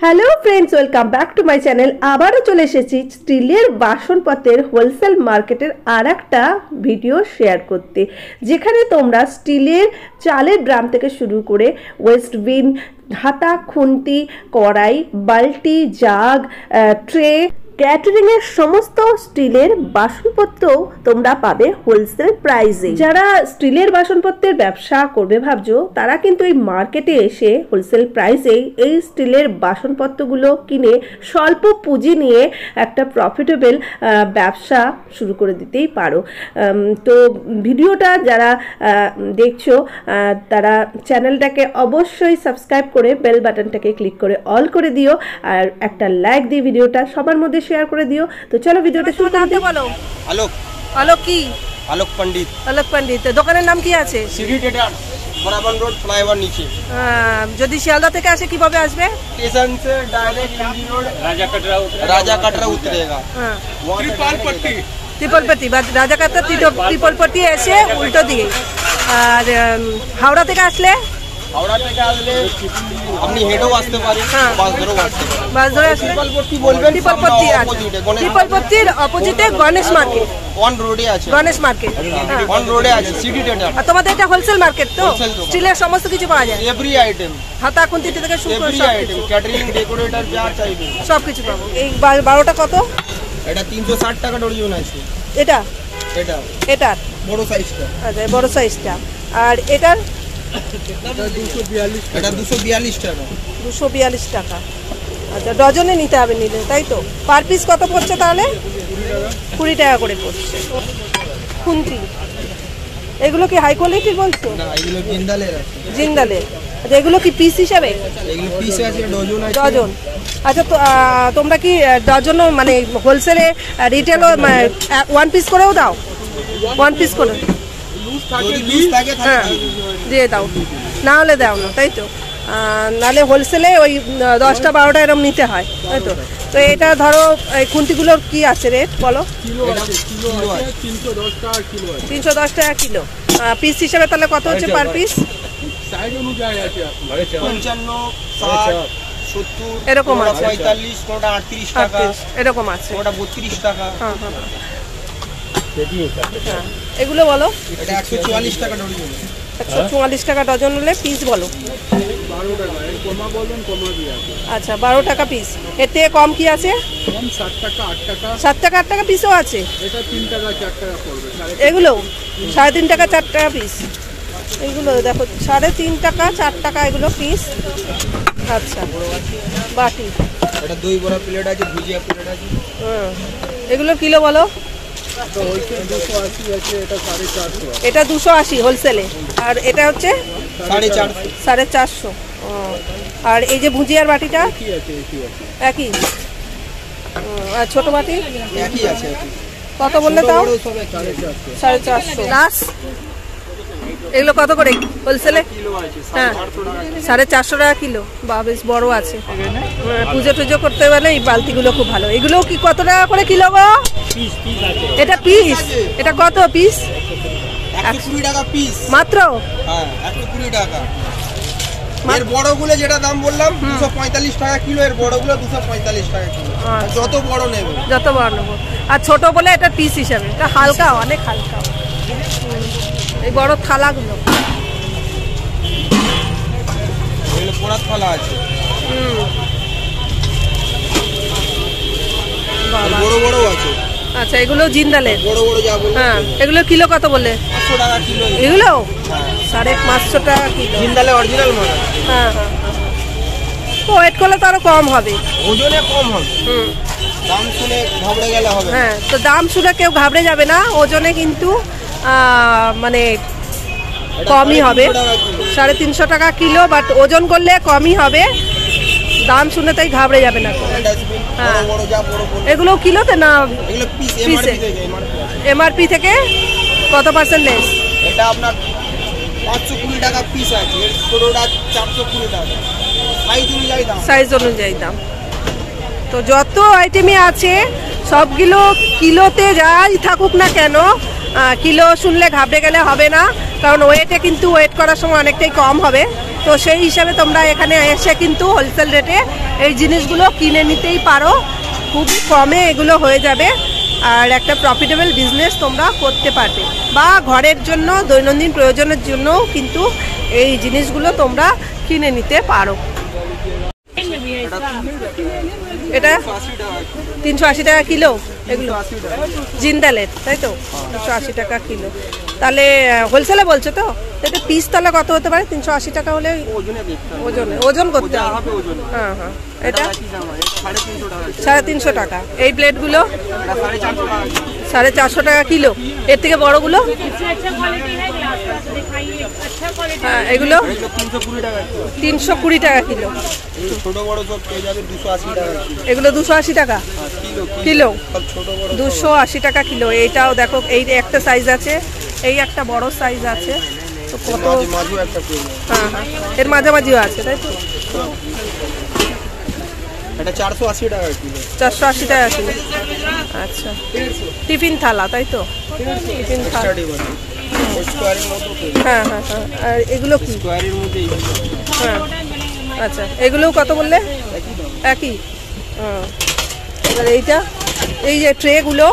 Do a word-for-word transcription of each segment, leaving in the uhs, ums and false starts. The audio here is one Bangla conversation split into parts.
Hello friends, welcome back to my channel. আবারও চলে এসেছি স্টিলের বাসনপত্রের হোলসেল মার্কেটের আর একটা ভিডিও শেয়ার করতে, যেখানে তোমরা স্টিলের চালের ড্রাম থেকে শুরু করে ওয়েস্টবিন, হাতা, খুন্তি, কড়াই, বালতি, জাগ, ট্রে, ক্যাটারিংয়ের সমস্ত স্টিলের বাসনপত্রও তোমরা পাবে হোলসেল প্রাইসে। যারা স্টিলের বাসনপত্রের ব্যবসা করবে ভাবছো, তারা কিন্তু এই মার্কেটে এসে হোলসেল প্রাইসেই এই স্টিলের বাসনপত্রগুলো কিনে স্বল্প পুঁজি নিয়ে একটা প্রফিটেবল ব্যবসা শুরু করে দিতেই পারো। তো ভিডিওটা যারা দেখছো তারা চ্যানেলটাকে অবশ্যই সাবস্ক্রাইব করে বেল বাটনটাকে ক্লিক করে অল করে দিও, আর একটা লাইক দিয়ে ভিডিওটা সবার মধ্যে শেয়ার করে দিও। তো চলো ভিডিওটা শুরু করতে। বলো। আলোক। আলোক কি? আলোক পণ্ডিত। আলোক পণ্ডিত। দোকানের নাম কি আছে? সিডি ট্রেডার্স, বরাবর রোড, ফ্লাইওভার নিচে। যদি শিয়ালদা থেকে আসে কিভাবে আসবে? स्टेशन से direct MG road Raja Katra Raja Katra उतरेगा। हां, त्रिपाल पट्टी त्रिपाल पट्टी बाद राजा कटरा त्रिपाल पट्टी এসে উল্টো দিকে। আর হাওড়া থেকে আসলে হাওড়া থেকে আসলে আপনি হেডও আসতে পারেন, বাস ধরেও আসতে পারেন। বাস ধরে আসলে ত্রিপাল পট্টি বলবেন। ত্রিপাল পট্টি আছে, ত্রিপাল পট্টির অপোজিটে গণেশ মার্কেট। অন রোডে আছে গণেশ মার্কেট, অন রোডে আছে সিডি ট্রেডার্স। আর তোমাদের এটা হোলসেল মার্কেট তো? স্টিলের সমস্ত কিছু পাওয়া যায়, এভরি আইটেম, হাতা খুন্তি থেকে শুরু করে এভরি আইটেম, ক্যাটারিং, ডেকোরেটর যা চাইবে সব কিছু পাবো। এই বারোটা কত? এটা তিনশো ষাট টাকা ডজন আছে। এটা এটা এটা বড় সাইজটা। আচ্ছা, বড় সাইজটা। আর এটার এটা দুশো বিয়াল্লিশ, এটা দুশো বিয়াল্লিশ টাকা। দুশো বিয়াল্লিশ টাকা। আচ্ছা, ডজনে নিতে হবে নিলে, তাই তো? পার পিস কত পড়ছে তাহলে? কুড়ি টাকা করে পড়ছে। খুন্তি এগুলো কি হাই কোয়ালিটির বলছো? না, এগুলো জিন্দালের আছে। জিন্দালের। আচ্ছা, এগুলো কি পিস হিসাবে? এগুলো পিস আছে, ডজন আছে। ডজন। আচ্ছা, তো তোমরা কি ডজন মানে হোলসেলে রিটেলও ওয়ান পিস করেও দাও? ওয়ান পিস করে হ্যাঁ দিয়ে দাও, না হলে দাও না, তাই তো? নাহলে হোলসেলে ওই দশটা বারোটা এরকম নিতে হয়, তাই তো? তো এটা ধরো এই খুন্তিগুলোর কি আছে রেট বলো? তিনশো দশ টাকা কিলো। পিস হিসাবে তাহলে কত হচ্ছে পার পিস? এরকম আছে, পঁয়তাল্লিশ, আটত্রিশ টাকা এরকম আছে, বত্রিশ টাকা। হ্যাঁ হ্যাঁ, এগুলো বলো। এটা একশো চুয়াল্লিশ টাকা ডজন। একশো চুয়াল্লিশ টাকা ডজন হলে পিস বলো। আচ্ছা, বারো টাকা পিস। এর থেকে কম কি আছে? সাত টাকা আট টাকা পিসও আছে। এগুলো সাড়ে তিন টাকা চার টাকা পিস। এগুলো দেখো সাড়ে তিন টাকা চার টাকা এগুলো পিস। আচ্ছা, বাটি। এটা দই বড়া প্লেট আছে, ভুজিয়া প্লেট আছে। হ্যাঁ, এগুলো কিলো বলো। এটা দুশো আশি হোলসেলে, আর এটা হচ্ছে সাড়ে চারশো। সাড়ে চারশো। আর এই যে ভুজিয়ার বাটিটা একই, আর ছোট বাটি একই আছে। কত বললে তাও? সাড়ে চারশো। লাস এগুলো কত করে হোলসেলে? হ্যাঁ, সাড়ে চারশো টাকা কিলো। বা বেশ বড় আছে, পুজো টুজো করতে গেলে এই বালতিগুলো খুব ভালো। এগুলো কি কত টাকা করে কিলো গো? এটা পিস? এটা কত পিস? একশো কুড়ি টাকা পিস মাত্র। হ্যাঁ, একশো কুড়ি টাকা। এর বড়গুলো যেটা দাম বললাম দুশো পঁয়তাল্লিশ টাকা কিলো, এর বড়গুলো দুশো পঁয়তাল্লিশ টাকা কিলো। যত বড় নেবে যত বড় নেবো। আর ছোট বলে এটা পিস হিসাবে। এটা হালকা, অনেক হালকা। এই বড় থালাগুলো পোড়া থালা আছে। হুম, বড় বড় আছে। আচ্ছা, এগুলো জিন্দালের বড় বড় যা বললাম। হ্যাঁ, এগুলো কিলো কত বললে? পাঁচশো টাকা কিলো। এগুলো সাড়ে পাঁচশো টাকা কিলো। জিন্দালে অরিজিনাল মাল। হ্যাঁ হ্যাঁ, তো ওয়েট করলে তো আরো কম হবে, ওজনে কম হবে। হুম, দাম শুনে ঘাবড়ে গেলে হবে। হ্যাঁ, তো দাম শুনে কেউ ঘাবড়ে যাবে না, ওজনে কিন্তু মানে কমই হবে। সাড়ে তিনশো টাকা কিলো, বাট ওজন করলে কমই হবে, দাম শুনে তাই ঘাবড়ে যাবে না। হ্যাঁ, এগুলো কিলোতে না পিসে? এমআরপি থেকে কত পার্সেন্ট লেস? এটা আপনার পাঁচশো কুড়ি টাকা পিস আছে, এর ছোটটা চারশো কুড়ি টাকা। সাইজ অনুযায়ী দাম, সাইজ অনুযায়ী দাম। তো যত আইটেমই আছে সবগুলো কিলোতে যাই থাকুক না কেন, কিলো শুনলে ঘাবড়ে গেলে হবে না, কারণ ওয়েটে কিন্তু ওয়েট করার সময় অনেকটাই কম হবে। তো সেই হিসাবে তোমরা এখানে এসে কিন্তু হোলসেল রেটে এই জিনিসগুলো কিনে নিতেই পারো, খুব কমে এগুলো হয়ে যাবে আর একটা প্রফিটেবল বিজনেস তোমরা করতে পারবে, বা ঘরের জন্য দৈনন্দিন প্রয়োজনের জন্যও কিন্তু এই জিনিসগুলো তোমরা কিনে নিতে পারো। এটা তিনশো আশি টাকা কিলো, এগুলো জিন্দালের, তাই তো? তিনশো আশি টাকা কিলো। তাহলে হোলসেলে বলছো তো? এটা পিস তাহলে কত হতে পারে? তিনশো আশি টাকা হলে ওজনে ওজন করতে হবে। হ্যাঁ হ্যাঁ, এটা সাড়ে তিনশো টাকা। এই প্লেটগুলো সাড়ে চারশো টাকা কিলো। এর থেকে বড়গুলো? হ্যাঁ, এগুলো তিনশো কুড়ি টাকা কিলো। এগুলো দুশো আশি টাকা কিলো, দুশো আশি টাকা কিলো। এইটাও দেখো, এই একটা সাইজ আছে, এই একটা বড় সাইজ আছে। তো কত? হ্যাঁ হ্যাঁ, এর মাঝামাঝিও আছে, তাই তো? এটা চারশো আশি টাকা কিলো। চারশো আশি টাকা কিলো, আচ্ছা। টিফিন থালা, তাই তো? টিফিন থালা, হ্যাঁ হ্যাঁ হ্যাঁ। আর এগুলো কি? হ্যাঁ, আচ্ছা। এগুলোও কত বললে? একই। হ্যাঁ, এবার এইটা, এই যে ট্রেগুলো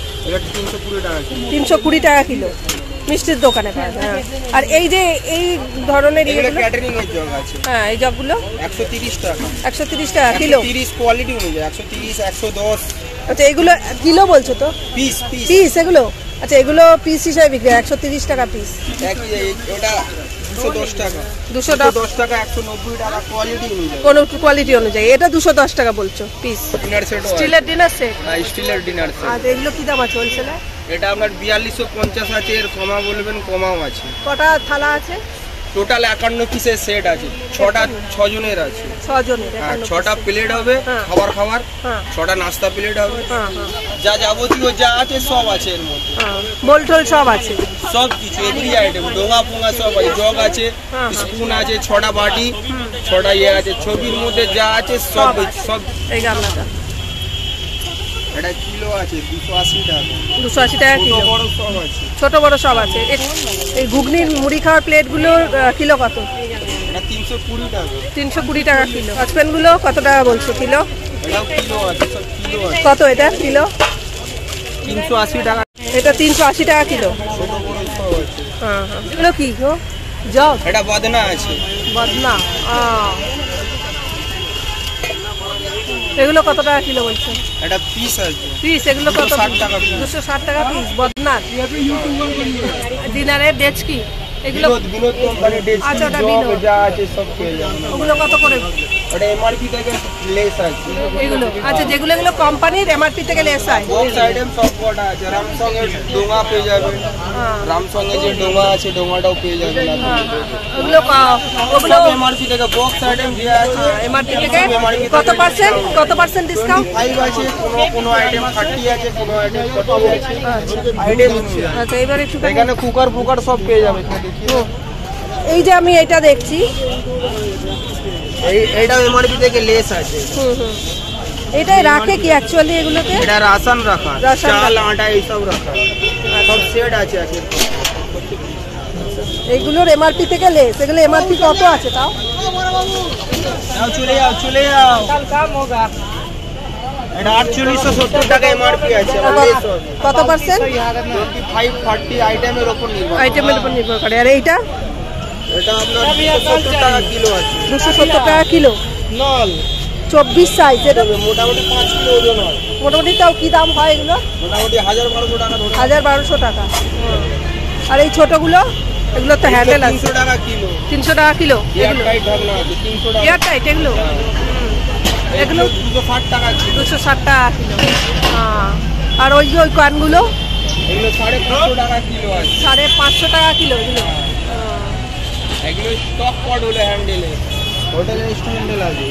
তিনশো কুড়ি টাকা কিলো, মিষ্টির দোকানে পাওয়া যায়। হ্যাঁ, আর এই যে এই ধরনের হ্যাঁ, এই জগগুলো একশো তিরিশ টাকা একশো তিরিশ টাকা কিলো। তিরিশ কোয়ালিটি অনুযায়ী একশো তিরিশ, একশো দশ। আচ্ছা, এগুলো কিলো বলছো তো? পিস পিস পিস এগুলো? আচ্ছা, এগুলো পিস হিসাবে বিক্রি, একশো তিরিশ টাকা পিস। ওটা দুশো দশ টাকা দুশো দশ টাকা একশো নব্বই টাকা কোয়ালিটি অনুযায়ী। কোন কোয়ালিটি অনুযায়ী। এটা দুশো দশ টাকা বলছো পিস। ডিনার সেট, স্টিলের ডিনার সেট। হ্যাঁ, স্টিলের ডিনার সেট। আর এগুলো কি দাম আছে হোলসেলে? এটা আপনার বিয়াল্লিশশো পঞ্চাশ আছে, এর কমা বলবেন কমাও আছে। কটা থালা আছে? টোটাল একান্ন পিসের সেট আছে, ছটা ছজনের আছে। ছজনের? হ্যাঁ, ছটা প্লেট হবে খাবার খাবার, ছটা নাস্তা প্লেট হবে, যা যাবতীয় যা আছে সব আছে এর মধ্যে। বোল টোল সব আছে, সব কিছু এভরি আইটেম, ডোঙা ফোঙা সব আছে, জগ আছে, স্পুন আছে, ছটা বাটি, ছটা ইয়ে আছে, ছবির মধ্যে যা আছে সব সব। এই গামলাটা এটা কিলো আছে দুশো আশি টাকা। দুশো আশি টাকা কিলো, বড় সব আছে, ছোট বড় সব আছে। এই ঘুগনির মুড়ি খাওয়ার প্লেটগুলোর কিলো কত? এটা তিনশো কুড়ি টাকা। তিনশো কুড়ি টাকা কিলো। সসপ্যানগুলো কত টাকা বলছো কিলো? এটাও কিলো আছে, সব কিলো আছে। কত এটা কিলো? তিনশো আশি টাকা। এটা তিনশো আশি টাকা কিলো। ছোট বড় সব আছে। হ্যাঁ হ্যাঁ, এগুলো কি গো? জগ? এটা বদনা আছে। বদনা। এগুলো কত টাকা কিলো বলছো? এটা পিস আছে। পিস এগুলো কত? ষাট টাকা পিস। দুশো ষাট টাকা পিস বদনা। ডিনারের ডেচকি এগুলো? বিনোদ কোম্পানি ডেচকি, আচ্ছা, ওটা জগ বিনোদ। যা আছে সব পেয়ে যাবেন। ওগুলো কত করে? ওটা এমআরপি থেকে লেস আছে এগুলো। আচ্ছা, যেগুলো এগুলো কোম্পানির এমআরপি থেকে লেস হয়। বক্স আইটেম সব কটা আছে। রামসং এর ডোঙা পেয়ে যাবেন, রামসং এর যে ডোঙা আছে ডোঙাটাও পেয়ে যাবেন। ওগুলো ওগুলো এমআরপি থেকে বক্স আইটেম যে আছে এমআরপি থেকে কত পার্সেন্ট কত পার্সেন্ট ডিসকাউন্ট? ফাইভ আছে, কোনো কোনো আইটেম থার্টি আছে, কোনো আইটেম ফর্টি আছে। আইটেম আচ্ছা, এবার একটু এখানে কুকার ফুকার সব পেয়ে যাবে। এই যে আমি এটা দেখছি, এই এইটাও এমআরপি থেকে লেস আছে। হুম হুম, এটাই রাখে কি অ্যাকচুয়ালি এগুলোতে? এটা রাশন রাখা, চাল আটা এইসব রাখা, সব সেট আছে আছে। এইগুলোর এমআরপি থেকে লেস। এগুলো এমআরপি কত আছে তাও? যাও চলে যাও চলে যাও। এটা আটচল্লিশশো সত্তর টাকা এমআরপি আছে। কত পার্সেন্ট? টোয়েন্টি ফাইভ থার্টি আইটেমের উপর নির্ভর আইটেমের উপর নির্ভর করে। আর এইটা? এটা আপনার সত্তর টাকা কিলো আছে। দুশো সত্তর টাকা কিলো নল চব্বিশ সাইজ। এটা মোটামুটি পাঁচ কিলো ওজন হয়। মোটামুটি তাও কি দাম হয় এগুলো? মোটামুটি হাজার বারোশো টাকা। হাজার বারোশো টাকা। আর এই ছোটগুলো? এগুলো তো হ্যান্ডেল আছে। তিনশো টাকা কিলো। তিনশো টাকা কিলো এয়ার টাইট ঢাকনা আছে তিনশো টাকা। এয়ার টাইট এগুলো? এগুলো দুশো ষাট টাকা কিলো। দুশো ষাট টাকা কিলো। হ্যাঁ, আর ওই যে ওই কানগুলো? এগুলো সাড়ে পাঁচশো টাকা কিলো আছে। সাড়ে পাঁচশো টাকা কিলো এগুলো? এগুলো স্টক পট হলে হ্যান্ডেলে, হোটেলের স্ট্যান্ডেল আছে।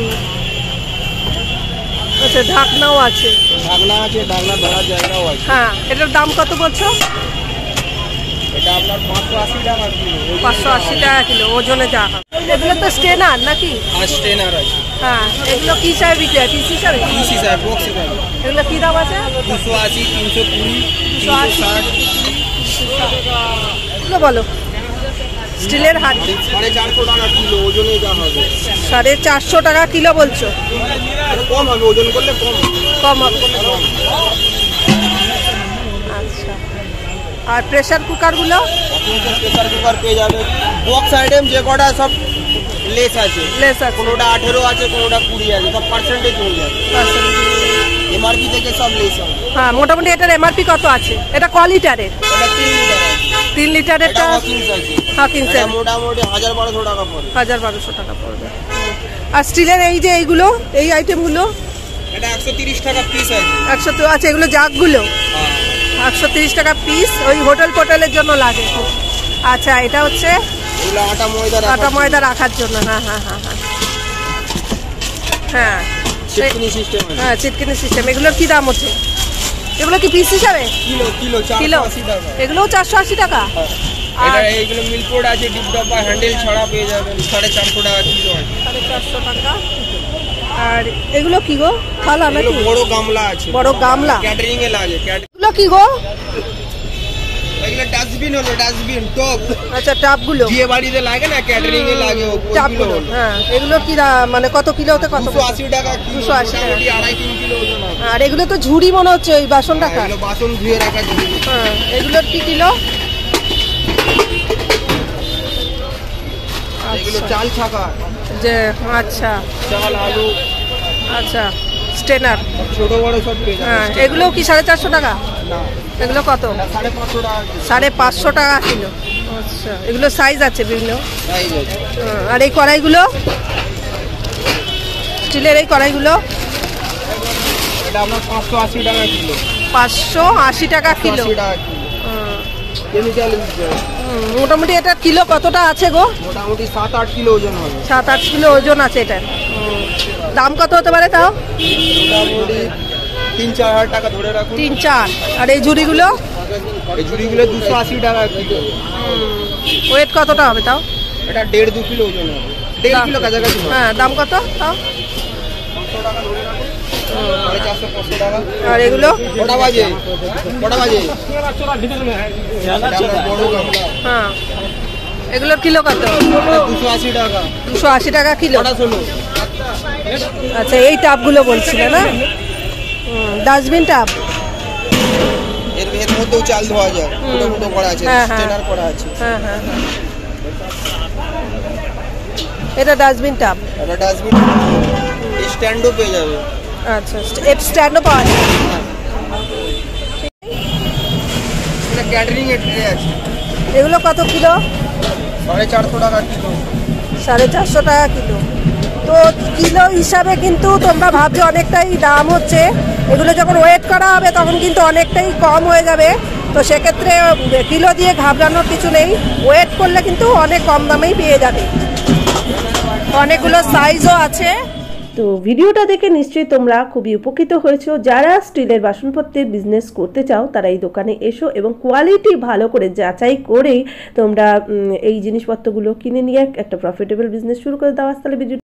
আচ্ছা, ঢাকনাও আছে? ঢাকনা আছে, ঢাকনা ধরার জায়গাও আছে। হ্যাঁ, এটার দাম কত বলছো? এটা আপনার পাঁচশো আশি টাকা কিলো। পাঁচশো আশি টাকা কিলো ওজনে যা। এগুলো তো স্টেনার নাকি? আর স্টেনার আছে। হ্যাঁ, এগুলো কি হিসাবে বিক্রি হয়? পিস হিসাবে? পিস হিসাবে, বক্স হিসাবে। এগুলো কি দাম আছে? দুশো আশি, তিনশো কুড়ি, দুশো তিনশো আশি, ষাট। এগুলো বলো। স্টিলের হাঁড়ি সাড়ে চারশো টাকা কিলো, ওজনে যা হবে সাড়ে চারশো টাকা কিলো বলছো? কম হবে, ওজন করলে কম কম হবে। কম। আচ্ছা, আর প্রেসার কুকারগুলো? প্রেসার কুকার পেয়ে যাবে, বক্স আইটেম যে কটা সব লেস আছে, লেস আছে, কোনোটা আঠেরো আছে, কোনোটা কুড়ি আছে, সব পার্সেন্টেজ হয়ে যাবে, এমআরপি থেকে সব লেস হবে। হ্যাঁ, মোটামুটি এটার এমআরপি কত আছে? এটা ক লিটারের? এটা তিন লিটার আছে। তিন লিটারেরটা হকিংস আছে, হকিংস এটা মোটামুটি হাজার বারোশো টাকা পড়বে। হাজার বারোশো টাকা পড়বে। আর স্টিলের এই যে এইগুলো, এই আইটেমগুলো? এটা একশো তিরিশ টাকা পিস আছে। একশো তো আছে, এগুলো জাগগুলো একশো তিরিশ টাকা পিস, ওই হোটেল ফোটেলের জন্য লাগে। আচ্ছা, এটা হচ্ছে এগুলো আটা ময়দা আটা ময়দা রাখার জন্য। হ্যাঁ হ্যাঁ হ্যাঁ হ্যাঁ হ্যাঁ চিটকিনি সিস্টেম আছে। হ্যাঁ, চিটকিনি সিস্টেম। এগুলোর কি দাম হচ্ছে? এগুলো কি পিস হিসাবে? Kilo kilo kilo? চারশো আশি টাকা। এগুলোও চারশো আশি টাকা? এটা এইগুলো মিল্কপোর্ট আছে, ডিপ ডব্বা হ্যান্ডেল ছাড়া পেয়ে যাবেন সাড়ে চারশো টাকা কিলো আছে। সাড়ে চারশো টাকা। আর এগুলো কি গো? থালা নাকি? এগুলো বড় গামলা আছে, বড় গামলা ক্যাটারিং এ লাগে। এগুলো কি গো? এগুলো ডাস্টবিন হলো, ডাস্টবিন টপ। আচ্ছা, টাবগুলো বিয়ে বাড়িতে লাগে না, ক্যাটারিং এ লাগে ওগুলো। টাবগুলো, হ্যাঁ। এগুলো কি দাম? মানে কত কিলোতে কত? দুশো আশি টাকা কিলো, দুশো আশি টাকা। মোটামুটি আড়াই তিন কিলো ওজন হবে। আর এগুলো তো ঝুড়ি মনে হচ্ছে, ওই বাসন রাখা। এগুলো বাসন ধুয়ে রাখা ঝুড়ি। হ্যাঁ, এগুলোর কি কিলো? এগুলো চাল ছাকা, যে আচ্ছা চাল আলু, আচ্ছা স্টেনার, ছোট বড় সব পেয়ে যাবেন। হ্যাঁ। এগুলো কি সাড়ে চারশো টাকা? না, এগুলো কত? সাড়ে পাঁচশো টাকা কিলো। সাড়ে পাঁচশো টাকা কিলো। আচ্ছা, এগুলো সাইজ আছে বিভিন্ন। সাইজ আছে। হ্যাঁ, আর এই কড়াইগুলো, স্টিলের এই কড়াইগুলো? এটা আপনার পাঁচশো আশি টাকা কিলো। পাঁচশো আশি টাকা কিলো। আশি টাকা কিলো। হুম, কেমিক্যাল হুম, মোটামুটি এটা কিলো কতটা আছে গো? মোটামুটি সাত আট কিলো ওজন হবে। সাত আট কিলো ওজন আছে এটা। দাম কত হতে পারে তাও? মোটামুটি তিন চার হাজার টাকা ধরে রাখুন। তিন চার। আর এই ঝুড়িগুলো? এই ঝুড়িগুলো দুশো আশি টাকা কিলো। ওয়েট কতটা হবে তাও? এটা দেড় দু কিলো ওজন হবে, দেড় দাম- কিলো কাছাকাছি হবে। হ্যাঁ, দাম কত তাও? পাঁচশো টাকা ধরে রাখুন, সাড়ে চারশো পাঁচশো টাকা। আর এগুলো? কটা বাজে কটা বাজে এটা আপনার বড় গামলা, হ্যাঁ, এগুলোর কিলো কত? দুশো আশি টাকা। দুশো আশি টাকা কিলো। কটা ষোলো। আচ্ছা, এই টাবগুলো বলছিলে না? Dustbin tub? এর এর মধ্যেও চাল ধোয়া যায়, ফুটো ফুটো করা আছে, হ্যাঁ, হ্যাঁ। স্টেনার করা আছে। হ্যাঁ হ্যাঁ হ্যাঁ, এটা ডাস্টবিন টাব। এটা ডাস্টবিন স্ট্যান্ডও পেয়ে যাবে। আচ্ছা, এর স্ট্যান্ডও পাওয়া যায়। এটা ক্যাটারিং এর ট্রে আছে, এগুলো কত কিলো? সাড়ে চারশো টাকা কিলো। সাড়ে চারশো টাকা কিলো। তো কিলো হিসাবে কিন্তু তোমরা ভাবছো অনেকটাই দাম হচ্ছে, এগুলো যখন ওয়েট করা হবে তখন কিন্তু অনেকটাই কম হয়ে যাবে। তো সেক্ষেত্রে কিলো দিয়ে ঘাবড়ানোর কিছু নেই, ওয়েট করলে কিন্তু অনেক কম দামেই পেয়ে যাবে। অনেকগুলো সাইজও আছে। তো ভিডিওটা দেখে নিশ্চয়ই তোমরা খুবই উপকৃত হয়েছো। যারা স্টিলের বাসনপত্রের বিজনেস করতে চাও তারা এই দোকানে এসো এবং কোয়ালিটি ভালো করে যাচাই করেই তোমরা এই জিনিসপত্রগুলো কিনে নিয়ে একটা প্রফিটেবল বিজনেস শুরু করে দাও। তাহলে ভিডিও